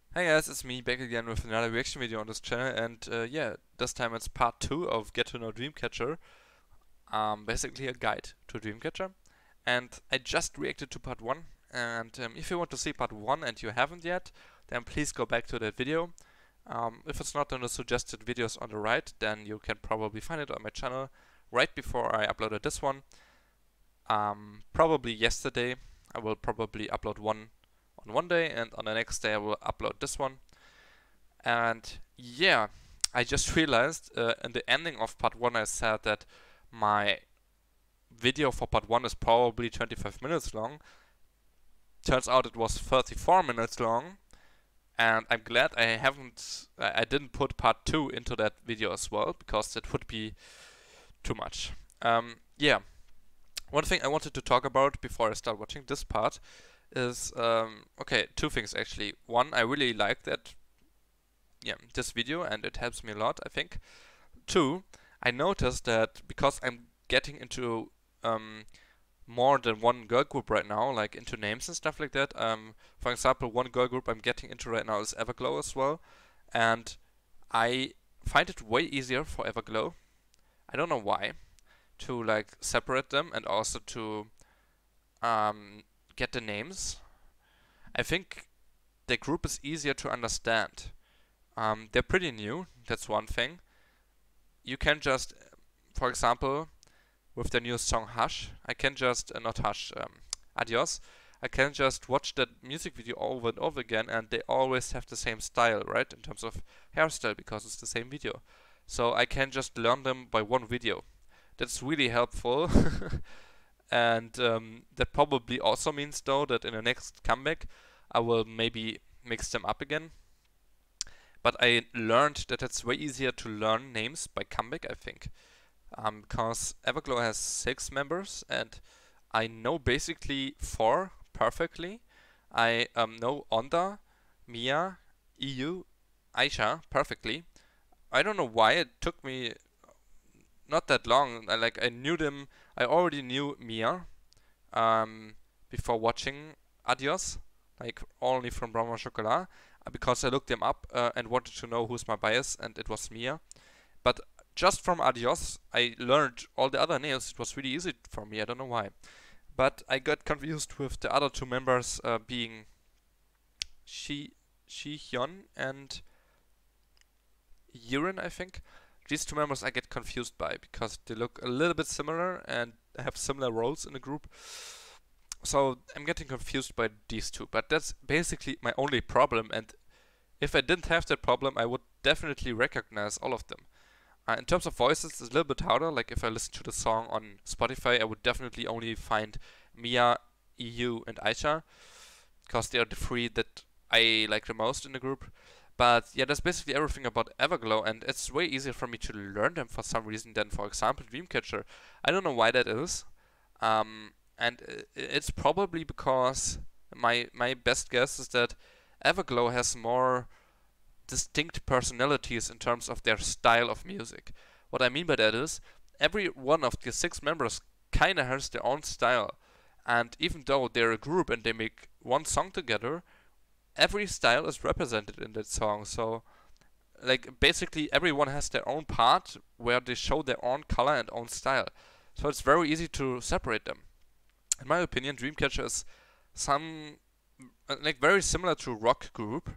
Hey guys, it's me back again with another reaction video on this channel, and yeah, this time it's part 2 of Get to Know Dreamcatcher, basically a guide to Dreamcatcher. And I just reacted to part 1, and if you want to see part 1 and you haven't yet, then please go back to that video. If it's not on the suggested videos on the right, then you can probably find it on my channel right before I uploaded this one. Probably yesterday, I will probably upload one on one day, and on the next day I will upload this one. And yeah, I just realized in the ending of part 1 I said that my video for part 1 is probably 25 minutes long. Turns out it was 34 minutes long, and I'm glad I didn't put part 2 into that video as well, because that would be too much. Yeah, one thing I wanted to talk about before I start watching this part is, okay, two things actually. One, I really like that, yeah, this video, and it helps me a lot, I think. Two, I noticed that because I'm getting into more than one girl group right now, like into names and stuff like that. For example, one girl group I'm getting into right now is Everglow as well, and I find it way easier for Everglow. I don't know why, to like separate them and also to get the names. I think the group is easier to understand. They're pretty new, that's one thing. You can just, for example, with the new song Hush, I can just, not Hush, Adios, I can just watch that music video over and over again, and they always have the same style, right, in terms of hairstyle, because it's the same video. So I can just learn them by one video. That's really helpful. And that probably also means, though, that in the next comeback I will maybe mix them up again. But I learned that it's way easier to learn names by comeback, I think. Because Everglow has 6 members, and I know basically 4 perfectly. I know Onda, Mia, EU, Aisha perfectly. I don't know why it took me not that long. I knew them. I already knew Mia before watching Adios, like only from Brown Chocolat, because I looked them up and wanted to know who's my bias, and it was Mia. But just from Adios, I learned all the other names. It was really easy for me. I don't know why. But I got confused with the other two members being Shi Hyun and Yurin, I think. These two members I get confused by because they look a little bit similar and have similar roles in the group. So I'm getting confused by these two. But that's basically my only problem. And if I didn't have that problem, I would definitely recognize all of them. In terms of voices, it's a little bit harder. Like if I listen to the song on Spotify, I would definitely only find Mia, EU, and Aisha, because they are the 3 that I like the most in the group. But yeah, that's basically everything about Everglow, and it's way easier for me to learn them for some reason than, for example, Dreamcatcher. I don't know why that is, and it's probably because my best guess is that Everglow has more distinct personalities in terms of their style of music. What I mean by that is, every one of the 6 members kinda has their own style, and even though they're a group and they make one song together, every style is represented in that song. So, like, basically everyone has their own part where they show their own color and own style. So it's very easy to separate them. In my opinion, Dreamcatcher is some like very similar to rock group.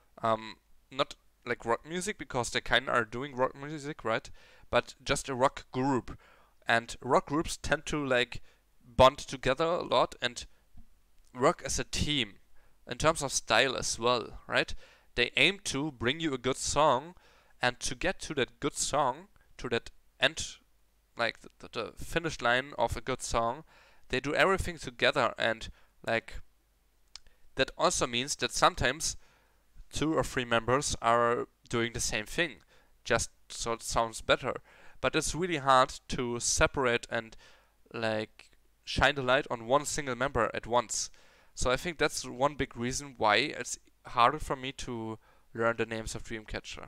Not like rock music, because they kind of are doing rock music, right? But just a rock group. And rock groups tend to like bond together a lot and work as a team in terms of style as well, right? They aim to bring you a good song, and to get to that good song, to that end, like the finish line of a good song, they do everything together. And like that also means that sometimes 2 or 3 members are doing the same thing, just so it sounds better. But it's really hard to separate and like shine the light on one single member at once. So I think that's one big reason why it's harder for me to learn the names of Dreamcatcher.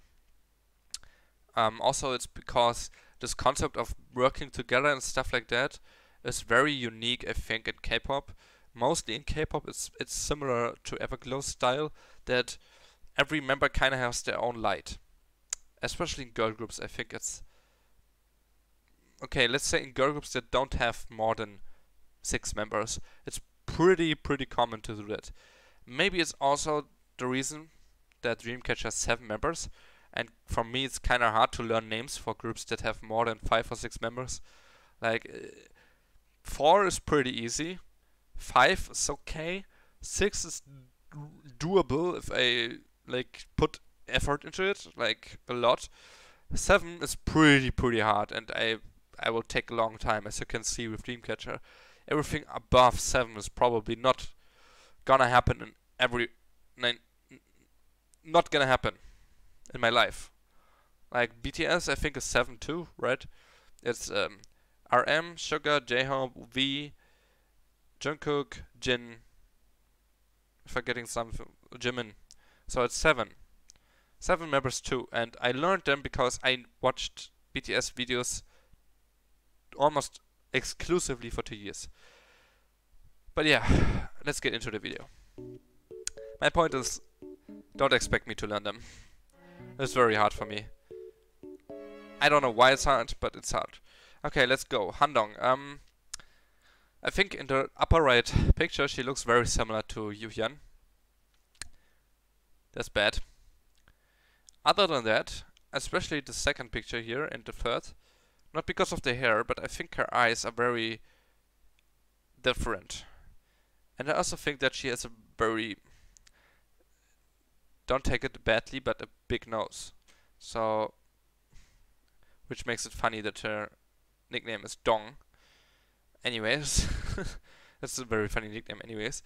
Also, it's because this concept of working together and stuff like that is very unique, I think, in K-pop. Mostly in K-pop, it's similar to Everglow style, that every member kind of has their own light. Especially in girl groups, I think it's... Okay, let's say in girl groups that don't have more than 6 members. It's pretty common to do that. Maybe it's also the reason that Dreamcatcher has 7 members. And for me, it's kind of hard to learn names for groups that have more than 5 or 6 members. Like, 4 is pretty easy. 5 is okay. 6 is doable if I like put effort into it, like a lot. 7 is pretty hard, and I will take a long time, as you can see with Dreamcatcher. Everything above 7 is probably not gonna happen in not gonna happen in my life. Like BTS, I think is 7 too, right? It's RM, Suga, J-Hope, V, Jungkook, Jin. Forgetting something, Jimin. So it's 7. 7 members too, and I learned them because I watched BTS videos almost exclusively for 2 years. But yeah, let's get into the video. My point is, don't expect me to learn them. It's very hard for me. I don't know why it's hard, but it's hard. Okay, let's go. Handong. I think in the upper right picture she looks very similar to Yuhyun. That's bad. Other than that, especially the second picture here and the third, not because of the hair, but I think her eyes are very different. And I also think that she has a very, don't take it badly, but a big nose. So, which makes it funny that her nickname is Dong. Anyways, that's a very funny nickname anyways.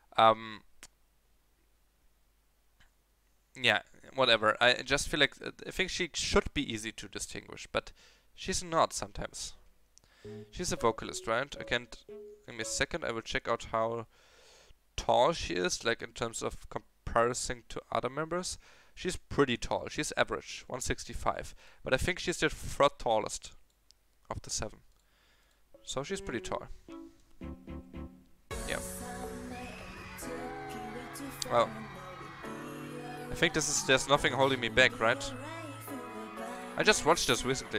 Yeah, whatever. I just feel like, I think she should be easy to distinguish, but she's not sometimes. She's a vocalist, right? I can't, give me a second, I will check out how tall she is, like in terms of comparison to other members. She's pretty tall. She's average, 165. But I think she's the third tallest of the 7. So she's pretty tall. Yeah. Well, I think there's nothing holding me back, right? I just watched this recently.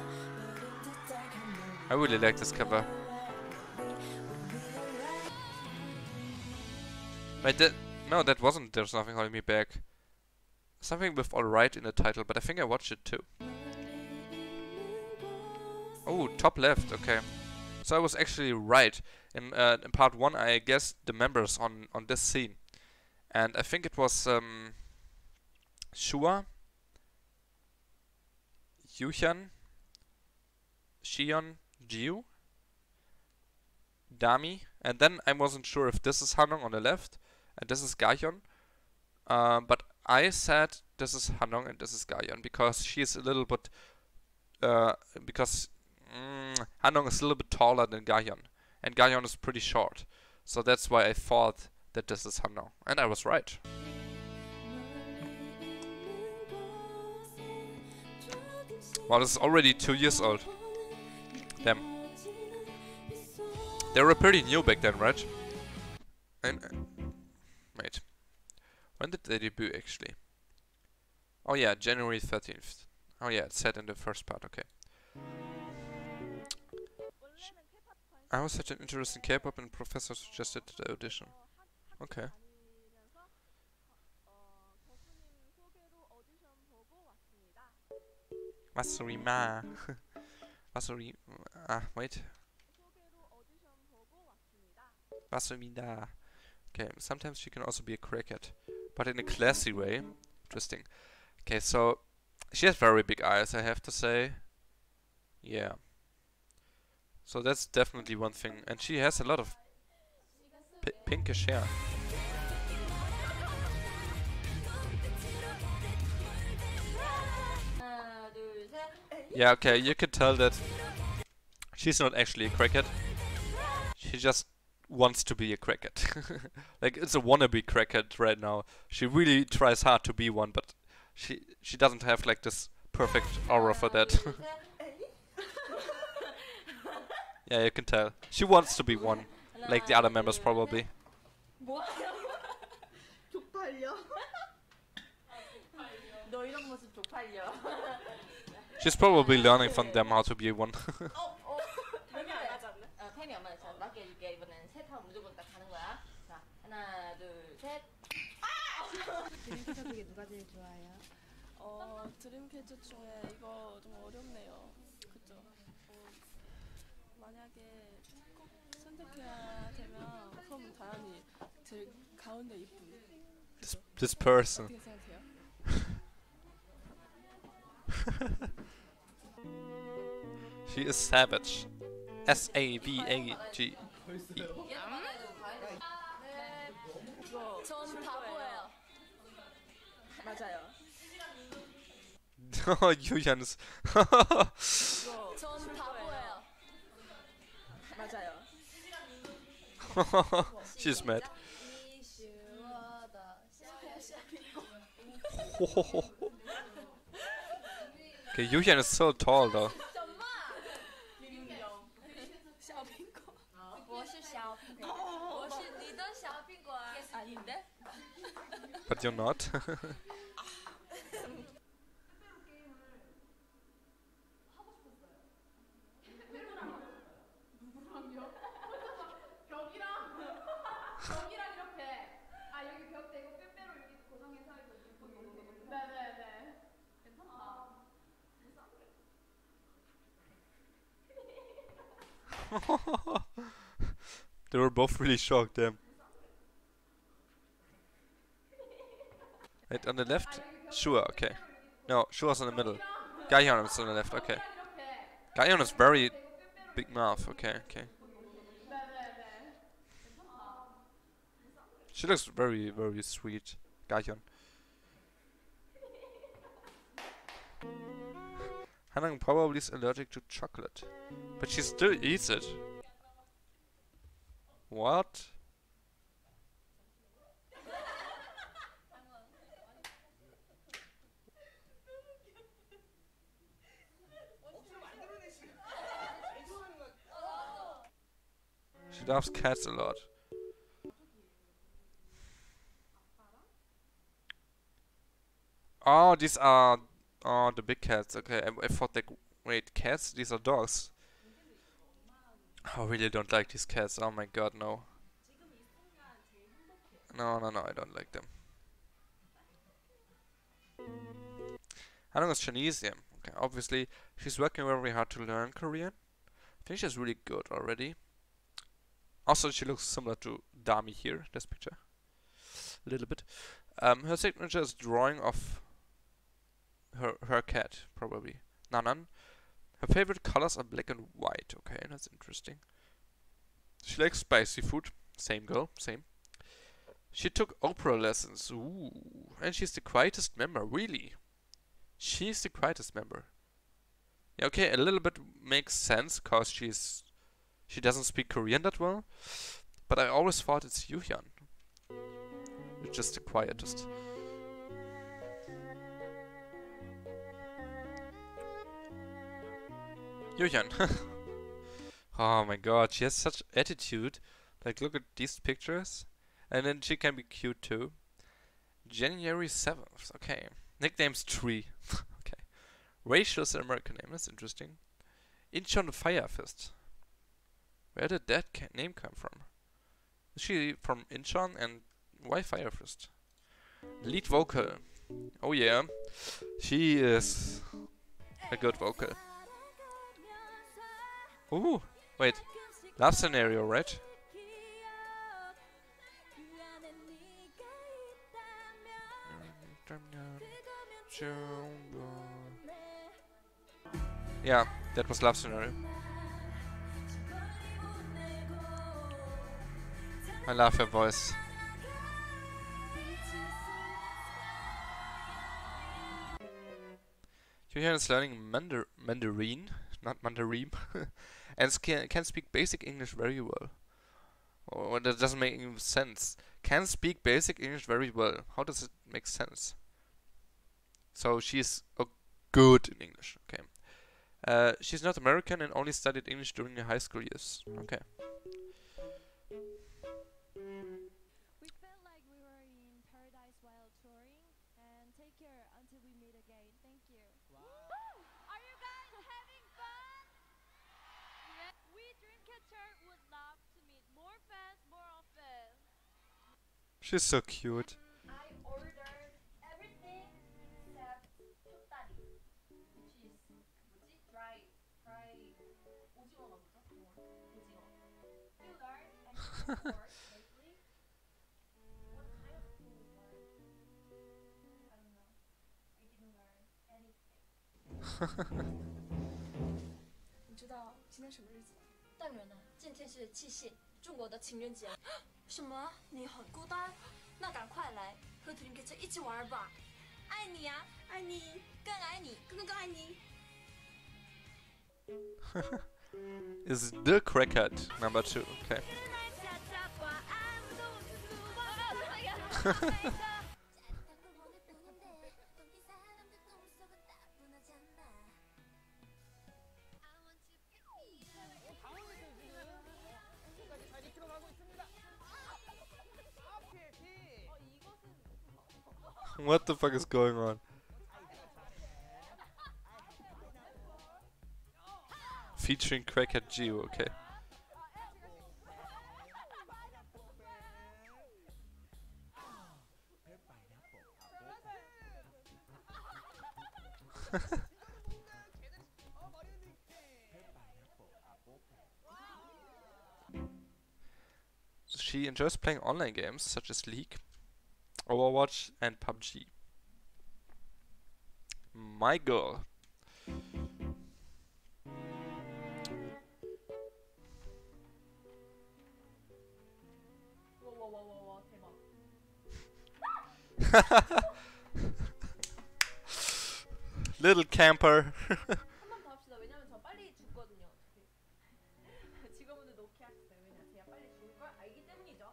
I really like this cover. Wait, no, that wasn't There's Nothing Holding Me Back. Something with Alright in the title, but I think I watched it too. Oh, top left, okay. So I was actually right. In part 1 I guessed the members on this scene. And I think it was Shua, Yuhyun, Xion, Jiu, Dami, and then I wasn't sure if this is Hanong on the left and this is Gahyun. But I said this is Hanong and this is Gahyun because she is a little bit Hanong is a little bit taller than Gahyun, and Gahyun is pretty short. So that's why I thought that this is Hanong, and I was right. Wow, this is already 2 years old. Damn. They were pretty new back then, right? And wait, when did they debut actually? Oh yeah, January 13th. Oh yeah, it's set in the first part, okay. I was such an interest in K-pop and professor suggested the audition. Okay. Masurima. Masuri. Wait. Masumida. Okay, sometimes she can also be a crackhead, but in a classy way. Interesting. Okay, so she has very big eyes, I have to say. Yeah. So that's definitely one thing, and she has a lot of pinkish hair. Yeah, okay, you can tell that she's not actually a crackhead. She just wants to be a crackhead. Like, it's a wannabe crackhead right now. She really tries hard to be one, but she doesn't have like this perfect aura for that. Yeah, you can tell. She wants to be one, like the other members probably. She's probably learning from them how to be one. 타이밍 안 맞아. 자, 맞게 해줄게. 이번엔 셋 하면 무조건 딱 가는 거야. 자, 하나, 둘, 셋. 드림캐쳐 중에 누가 제일 좋아해요? 드림캐쳐 중에 이거 좀 어렵네요. 그죠? 만약에 꼭 선택해야 되면 그럼 당연히 제일 가운데 이쁜. This person. 어떻게 생각해요? She is savage. S-A-V-A-G. 전 바보예요. 맞아요. Oh, Julian's. 전 바보예요. 맞아요. She's mad. Okay, Julian is so tall though. 小苹果。 我是小苹果，我是你的小苹果。 아닌데? But you're not. 벽이랑 이렇게 여기 벽 대고 빼빼로 여기 고정해서 이렇게 네네네 괜찮다. They were both really shocked, damn. Wait, on the left? Sure, okay. No, Shua's in the middle. Gaion is on the left, okay. Gaion is very big mouth, okay, okay. She looks very, very sweet, Gaion. Hanang probably is allergic to chocolate, but she still eats it. What? She loves cats a lot. Oh, these are the big cats. Okay, I thought they wait, cats? These are dogs. I really don't like these cats. Oh my god, no. No, I don't like them. Hanong is Chinese, yeah. Okay, obviously she's working very hard to learn Korean. I think she's really good already. Also, she looks similar to Dami here, this picture. A little bit. Her signature is drawing of her cat, probably. Nanan. Her favorite colors are black and white. Okay, that's interesting. She likes spicy food. Same girl, same. She took opera lessons. Ooh. And she's the quietest member, really. She's the quietest member. Yeah, okay, a little bit makes sense, cause she doesn't speak Korean that well. But I always thought it's Yuhyun. It's just the quietest. Yuhyun. Oh my god, she has such attitude. Like, look at these pictures. And then she can be cute too. January 7th, okay. Nickname's Tree. Okay. Rachel is an American name, that's interesting. Incheon Fire Fist. Where did that name come from? Is she from Incheon, and why Fire Fist? Lead vocal. Oh yeah. She is a good vocal. Ooh, wait. Love scenario, right? Yeah, that was love scenario. I love her voice. Yuhyun is learning Mandarin, not Mandarin, and can speak basic English very well. Oh, that doesn't make any sense. Can speak basic English very well. How does it make sense? So she's good in English. Okay. She's not American and only studied English during her high school years. Okay. We felt like we were in paradise while touring, and take care until we meet again. She's so cute. I ordered everything except 촉다리, which is 뭐지? Dry 오징어가 뭐죠? 오징어. Food art and food art lately. What kind of food art? I don't know. I didn't learn anything. 你知道今天什么日子吗？ 当然了，今天是七夕，中国的情人节。什么？你很孤单？那赶快来和 Dreamcatcher 一起玩吧！爱你呀、爱你，更爱你，更爱你。 Is the crackhead number 2. Okay. What the fuck is going on? Featuring Crackhead Geo, okay. She enjoys playing online games such as League, Overwatch and PUBG. My girl. 와와와와 대박. Little camper. 한 번 더 합시다. 왜냐면 저 빨리 죽거든요. 직원분들 놓게 하셨어요. 왜냐면 제가 빨리 죽을 걸 알기 때문이죠.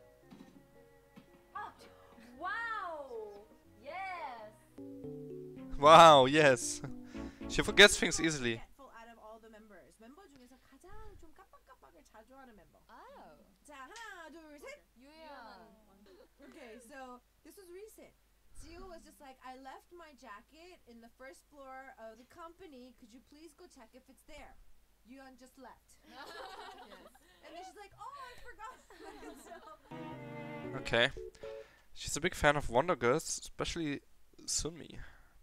아, 와우, yes. Wow, yes. She forgets things easily. Forgetful out of all the members. 멤버 중에서 가장 좀 깜빡깜빡을 자주 하는 멤버. 자, 하나, 둘, 셋. Okay, so this was recent. Gio was just like, I left my jacket in the first floor of the company. Could you please go check if it's there? Yuan just left. Yes. And then she's like, oh, I forgot. So, Okay. She's a big fan of Wonder Girls, especially Sunmi.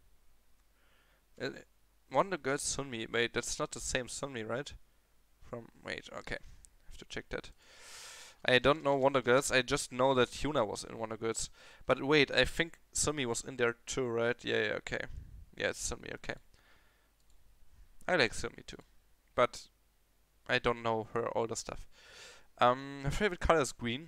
Wonder Girls Sunmi. Wait, that's not the same Sunmi, right? Wait, okay. I have to check that. I don't know Wonder Girls, I just know that Hyuna was in Wonder Girls. But wait, I think Sunmi was in there too, right? Yeah, okay. Yeah, it's Sunmi, okay. I like Sunmi too. But I don't know her older stuff. Her favorite color is green.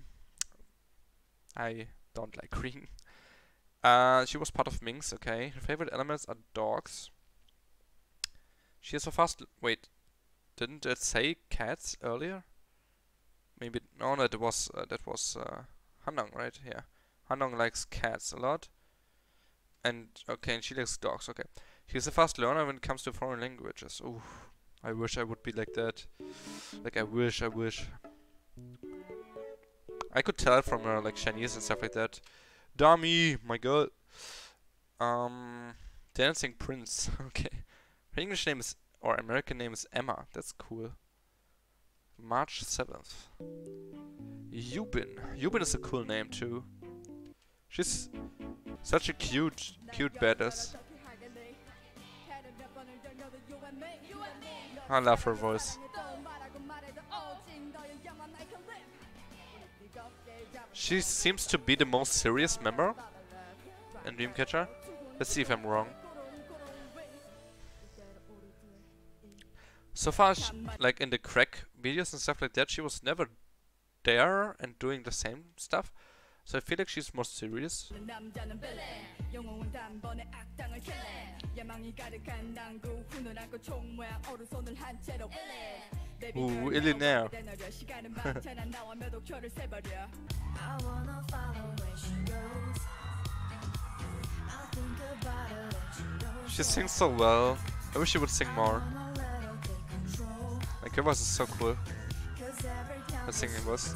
I don't like green. She was part of Minx, okay. Her favorite elements are dogs. She has a fast... Wait, didn't it say cats earlier? Maybe... No, that was Hanong, right? Yeah. Hanong likes cats a lot. And, okay, and she likes dogs, okay. She's a fast learner when it comes to foreign languages. Ooh, I wish I would be like that. Like, I wish. I could tell from her, like, Chinese and stuff like that. Dummy, my girl. Dancing Prince, okay. Her English name is, or American name is Emma. That's cool. March 7th. Yubin. Yubin is a cool name too. She's such a cute badass. I love her voice. She seems to be the most serious member in Dreamcatcher. Let's see if I'm wrong. So far, like in the crack videos and stuff like that, she was never there and doing the same stuff. So I feel like she's more serious. Ooh, Illionaire. She sings so well. I wish she would sing more. Like, her voice is so cool. Her singing voice.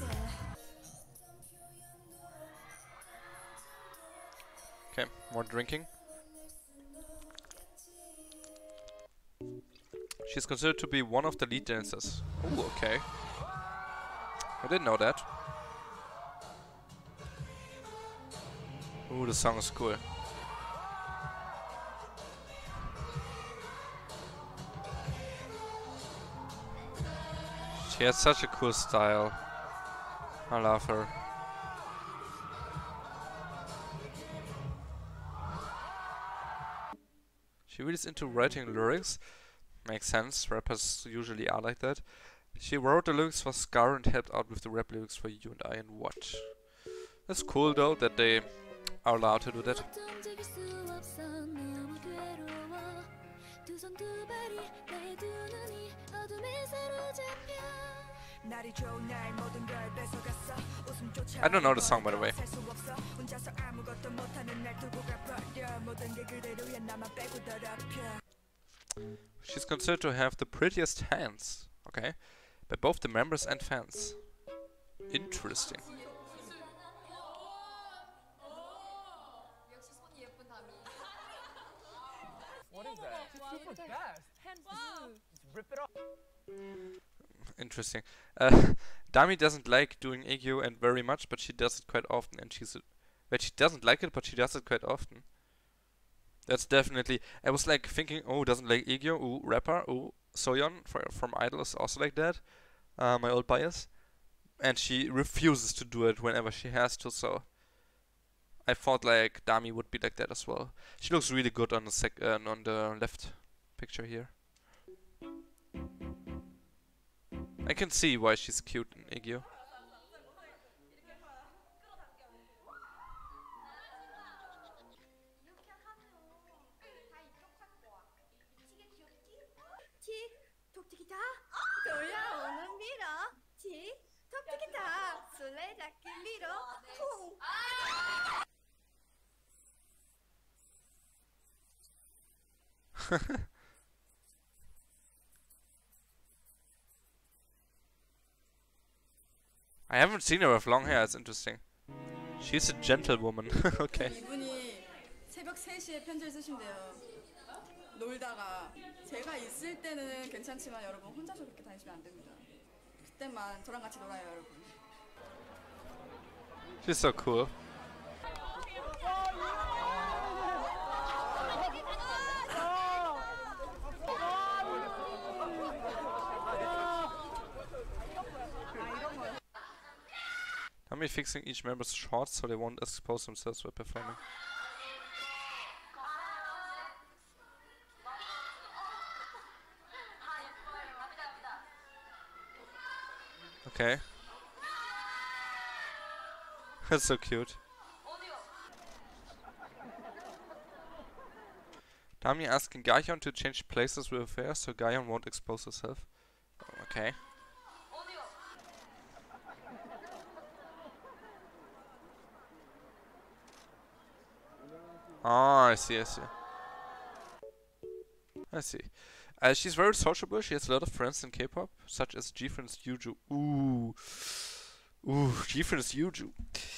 Okay, more drinking. She's considered to be one of the lead dancers. Oh, okay. I didn't know that. Ooh, the song is cool. She has such a cool style. I love her. She really is into writing lyrics. Makes sense, rappers usually are like that. She wrote the lyrics for Scar and helped out with the rap lyrics for You and I and What. That's cool though that they are allowed to do that. I don't know the song, by the way. She's considered to have the prettiest hands, okay, by both the members and fans. Interesting. What is that? She's super fast. Just rip it off. Interesting. Dami doesn't like doing Aegyo and very much, but she does it quite often, and but she doesn't like it, but she does it quite often. That's definitely. I was like thinking, oh, doesn't like Aegyo, ooh, rapper, ooh, Soyeon from Idol is also like that. My old bias, and she refuses to do it whenever she has to. So I thought like Dami would be like that as well. She looks really good on the on the left picture here. I can see why she's cute in Aegyo. I haven't seen her with long hair, it's interesting. She's a gentlewoman. Okay. 이분이 새벽 3시에 편지를 쓰신대요. 놀다가 제가 있을 때는 괜찮지만 여러분 혼자서 그렇게 다니시면 안 됩니다. 그때만 저랑 같이 놀아요, 여러분. She's so cool. I'm fixing each member's shorts so they won't expose themselves while performing. Okay. That's so cute. Dami asking Gaihyun to change places with her so Gaihyun won't expose herself. Okay. Ah, I see. I see. She's very sociable. She has a lot of friends in K-pop, such as GFriend's Yuju. Ooh, GFriend's Yuju.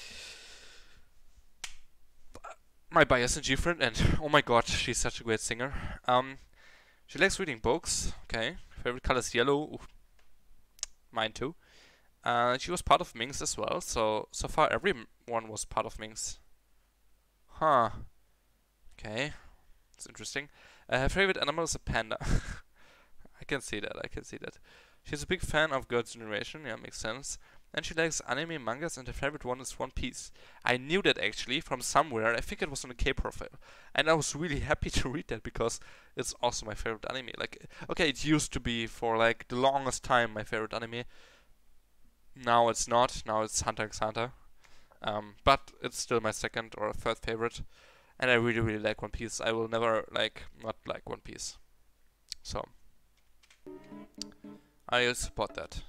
My bias in GFriend, and oh my god, she's such a great singer. She likes reading books. Okay, favorite color is yellow. Ooh. Mine too. She was part of Minx as well. So far everyone was part of Minx. Huh. Okay, it's interesting. Her favorite animal is a panda. I can see that. She's a big fan of Girls' Generation, yeah, makes sense. And she likes anime mangas, and her favorite one is One Piece. I knew that actually from somewhere. I think it was on a K profile. And I was really happy to read that because it's also my favorite anime. Like, okay, it used to be for like the longest time my favorite anime. Now it's not. Now it's Hunter x Hunter. But it's still my second or third favorite. And I really, really like One Piece. I will never, not like One Piece. So, I support that.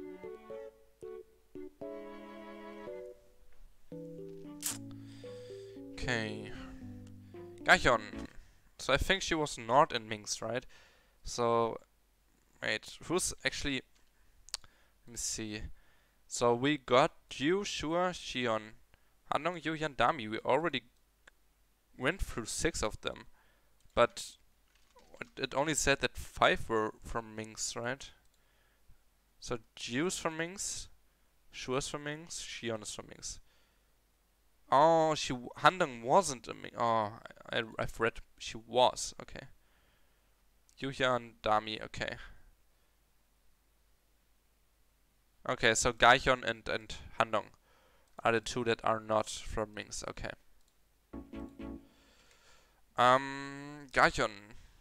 Okay. Gaihyun. So I think she was not in Minx, right? So, wait, who's actually... Let me see. So we got Yu, Shua, Xion, Handong, Yuhyun, Dami. We already went through 6 of them. But it only said that 5 were from Minx, right? So Jiu's from Minx, Shua's from Minx, Xion is from Minx. Oh, Handong wasn't a Minx. Oh, I've read she was. Okay. Yuhyun, Dami. Okay. Okay, so Gaihyun and Handong are the two that are not from Minx. Okay. Gaihyun.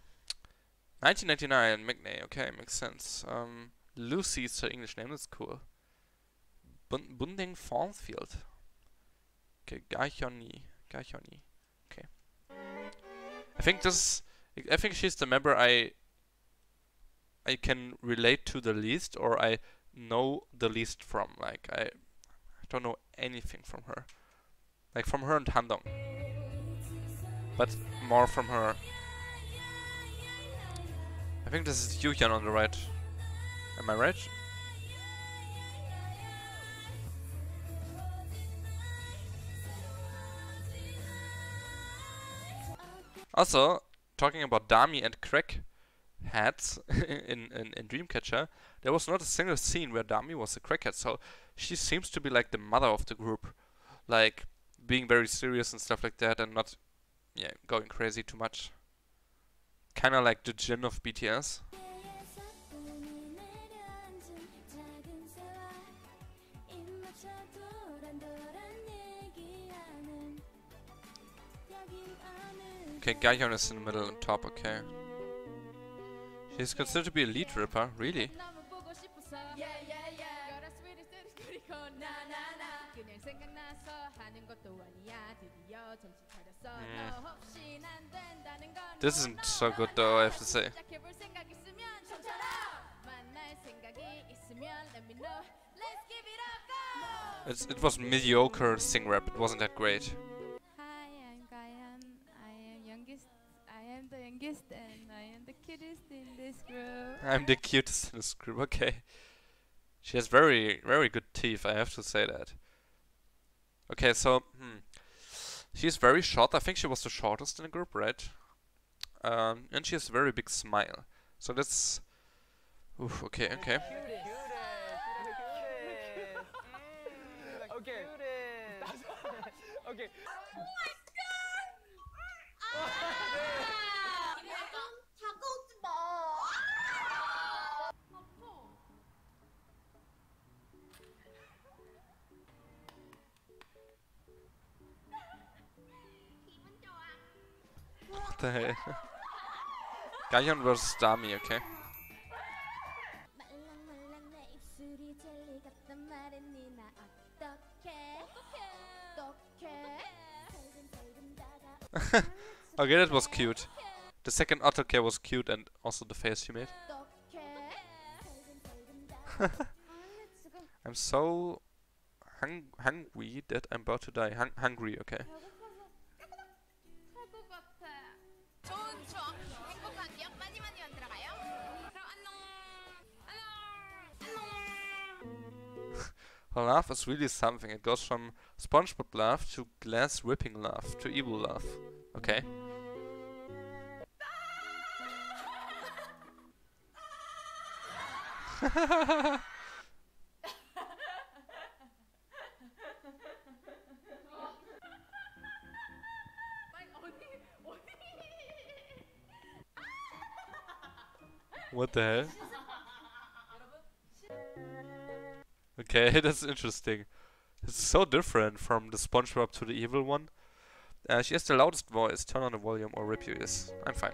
1999, Mignay. Okay, makes sense. Lucy is her English name. That's cool. Bunding Farnsfield. Okay, Gaihyoni. Okay. I think she's the member I can relate to the least, or I know the least from. Like I don't know anything from her. Like from her and Handong. But more from her. I think this is Yuhyun on the right. Am I right? Also, talking about Dami and crack hats in Dreamcatcher, there was not a single scene where Dami was a crackhead, so she seems to be like the mother of the group. Like, being very serious and stuff like that, and not, yeah, going crazy too much. Kinda like the Jin of BTS. Okay, Gaihyun is in the middle and top, okay. She's considered to be a lead rapper, really? This isn't so good though, I have to say. It was mediocre sing rap, it wasn't that great. The youngest and I am the cutest in this group. I'm the cutest in this group, okay. She has very, very good teeth, I have to say that. Okay, so, she's very short. I think she was the shortest in the group, right? And she has a very big smile. So that's... Oof, okay. Okay. Okay. What the hell? Gaihyun versus Dami, okay. Okay, that was cute. The second Ottercare was cute, and also the face she made. I'm so hungry that I'm about to die. Hungry, okay. Her laugh is really something. It goes from SpongeBob laugh to glass ripping laugh to evil laugh. Okay. What the hell? Okay, that's interesting. It's so different from the SpongeBob to the evil one. She has the loudest voice. Turn on the volume or rip you. Yes, I'm fine.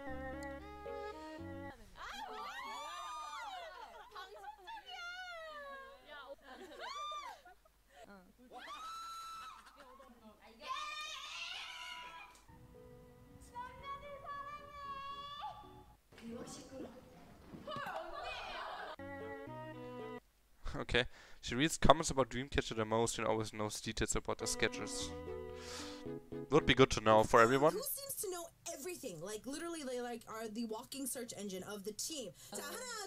Okay, she reads comments about Dreamcatcher the most and always knows details about the sketches. Would be good to know for everyone. Who seems to know everything? Like literally, they like are the walking search engine of the team. So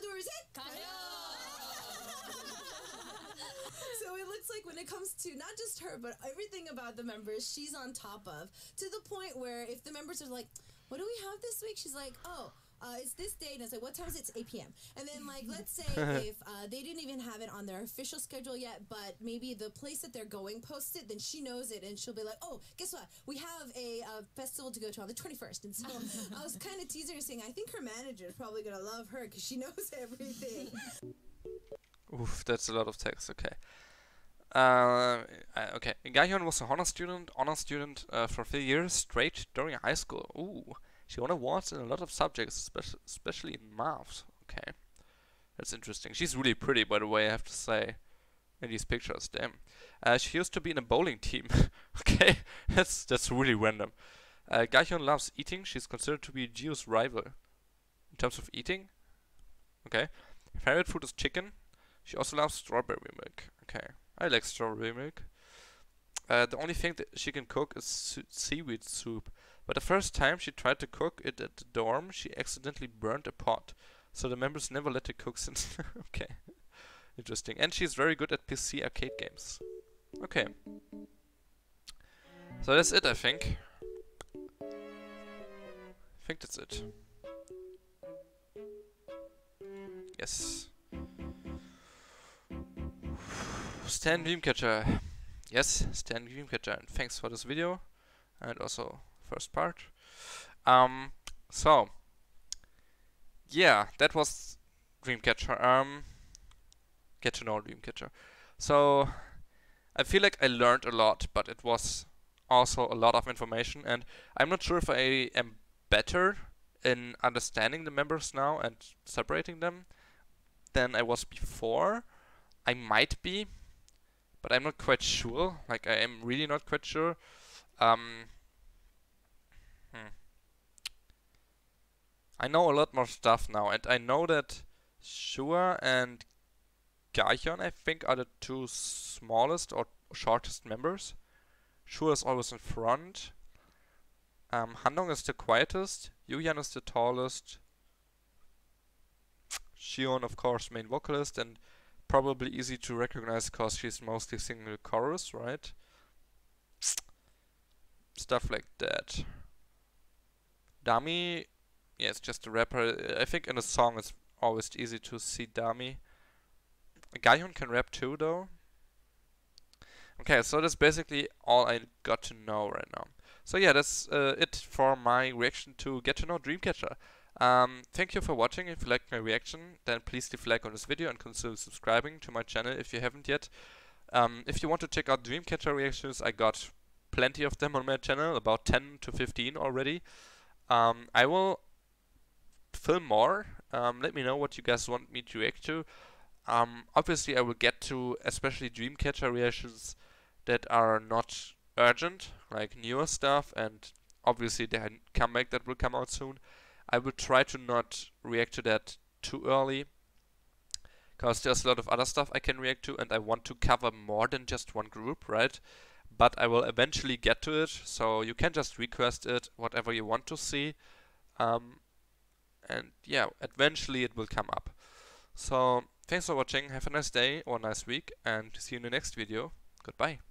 it looks like when it comes to not just her, but everything about the members, she's on top of. To the point where if the members are like, "What do we have this week?" She's like, "Oh, it's this date, and it's like, what time is it? It's 8 p.m. And then, like, let's say if they didn't even have it on their official schedule yet, but maybe the place that they're going posts it, then she knows it, and she'll be like, oh, guess what? We have a festival to go to on the 21st. And so I was kind of teasing her, saying, I think her manager is probably going to love her because she knows everything. Oof, that's a lot of text, okay. Okay, Gahyun was an honor student for 3 years straight during high school. Ooh, she won awards in a lot of subjects, especially in math. Okay, that's interesting. She's really pretty, by the way, I have to say, in these pictures. Damn. She used to be in a bowling team. Okay, that's really random. Gahyun loves eating. She's considered to be Jio's rival in terms of eating. Okay, her favorite food is chicken. She also loves strawberry milk. Okay, I like strawberry milk. The only thing that she can cook is seaweed soup. But the first time she tried to cook it at the dorm, she accidentally burned a pot. So the members never let her cook since. Okay, interesting. And she's very good at PC arcade games. Okay. So that's it, I think. I think that's it. Yes. Stan Dreamcatcher. Yes, Stan Dreamcatcher. And thanks for this video. And also first part. So yeah, that was Dreamcatcher. Get to know Dreamcatcher. So I feel like I learned a lot, but it was also a lot of information, and I'm not sure if I am better in understanding the members now and separating them than I was before. I might be, but I'm not quite sure. Like, I am really not quite sure. I know a lot more stuff now, and I know that Shua and Gahyun, I think, are the two smallest or shortest members. Shua is always in front. Handong is the quietest. Yuyan is the tallest. Xion, of course, main vocalist, and probably easy to recognize because she's mostly singing the chorus, right? Stuff like that. Dami, yeah, it's just a rapper. I think in a song it's always easy to see Dami. Gahyun can rap too, though. Okay, so that's basically all I got to know right now. So yeah, that's it for my reaction to Get to Know Dreamcatcher. Thank you for watching. If you liked my reaction, then please leave a like on this video and consider subscribing to my channel if you haven't yet. If you want to check out Dreamcatcher reactions, I got plenty of them on my channel, about 10 to 15 already. I will film more. Let me know what you guys want me to react to. Obviously I will get to especially Dreamcatcher reactions that are not urgent, like newer stuff, and obviously the comeback that will come out soon. I will try to not react to that too early, because there's a lot of other stuff I can react to, and I want to cover more than just one group, right? But I will eventually get to it, so you can just request it, whatever you want to see. And yeah, eventually it will come up. So thanks for watching, have a nice day or a nice week, and see you in the next video. Goodbye.